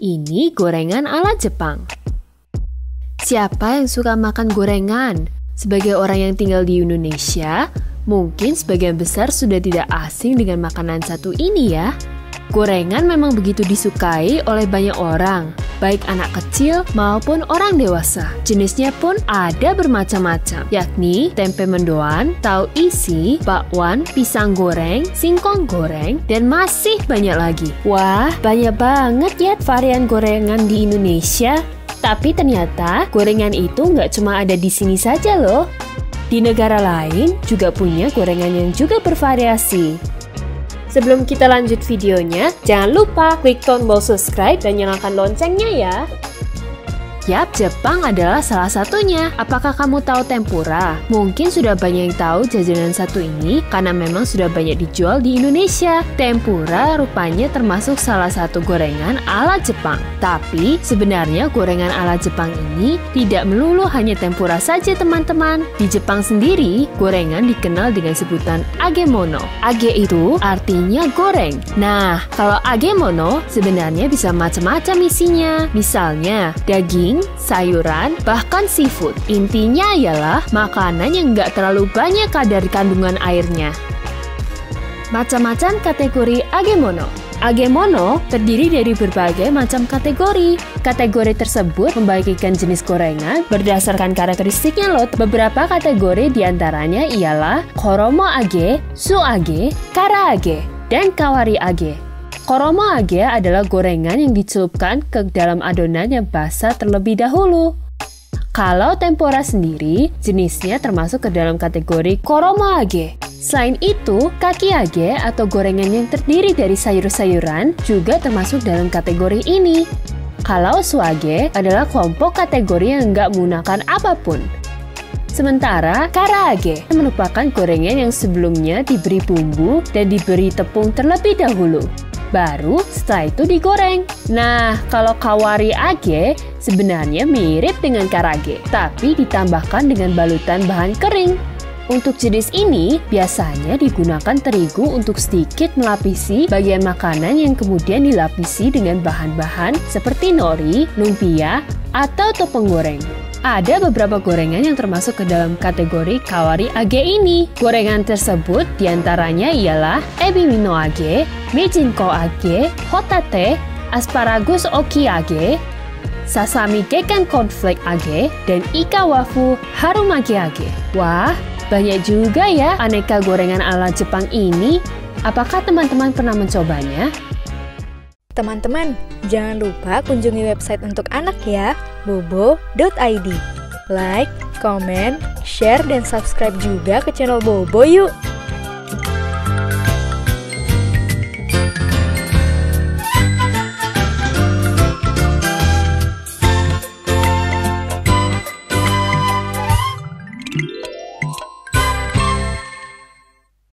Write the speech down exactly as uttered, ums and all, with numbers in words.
Ini gorengan ala Jepang. Siapa yang suka makan gorengan? Sebagai orang yang tinggal di Indonesia, mungkin sebagian besar sudah tidak asing dengan makanan satu ini ya. Gorengan memang begitu disukai oleh banyak orang, baik anak kecil maupun orang dewasa. Jenisnya pun ada bermacam-macam, yakni tempe mendoan, tahu isi, bakwan, pisang goreng, singkong goreng, dan masih banyak lagi. Wah, banyak banget ya varian gorengan di Indonesia. Tapi ternyata gorengan itu nggak cuma ada di sini saja loh. Di negara lain juga punya gorengan yang juga bervariasi. Sebelum kita lanjut videonya, jangan lupa klik tombol subscribe dan nyalakan loncengnya ya. Yap, Jepang adalah salah satunya. Apakah kamu tahu tempura? Mungkin sudah banyak yang tahu jajanan satu ini karena memang sudah banyak dijual di Indonesia. Tempura rupanya termasuk salah satu gorengan ala Jepang. Tapi sebenarnya gorengan ala Jepang ini tidak melulu hanya tempura saja teman-teman. Di Jepang sendiri, gorengan dikenal dengan sebutan agemono. Age itu artinya goreng. Nah, kalau agemono sebenarnya bisa macam-macam isinya. Misalnya, daging, sayuran, bahkan seafood. Intinya ialah makanan yang nggak terlalu banyak kadar kandungan airnya. Macam-macam kategori agemono. Agemono terdiri dari berbagai macam kategori. Kategori tersebut membagikan jenis gorengan berdasarkan karakteristiknya loh. Beberapa kategori diantaranya ialah koromo age, su age, kara age, dan kawari age. Koromo age adalah gorengan yang dicelupkan ke dalam adonan yang basah terlebih dahulu. Kalau tempura sendiri, jenisnya termasuk ke dalam kategori koromo age. Selain itu, kaki age atau gorengan yang terdiri dari sayur-sayuran juga termasuk dalam kategori ini. Kalau su age adalah kelompok kategori yang nggak menggunakan apapun. Sementara kara age merupakan gorengan yang sebelumnya diberi bumbu dan diberi tepung terlebih dahulu. Baru setelah itu digoreng. Nah, kalau kawari age sebenarnya mirip dengan karage, tapi ditambahkan dengan balutan bahan kering. Untuk jenis ini biasanya digunakan terigu untuk sedikit melapisi bagian makanan yang kemudian dilapisi dengan bahan-bahan seperti nori, lumpia, atau tepung goreng. Ada beberapa gorengan yang termasuk ke dalam kategori kawari age ini. Gorengan tersebut diantaranya ialah ebimino age, mijinko age, hotate, asparagus oki age, sasami gekan cornflake age, dan ika wafu harumage age. Wah, banyak juga ya aneka gorengan ala Jepang ini. Apakah teman-teman pernah mencobanya? Teman-teman, jangan lupa kunjungi website untuk anak ya, bobo dot i d. Like, comment, share, dan subscribe juga ke channel Bobo yuk!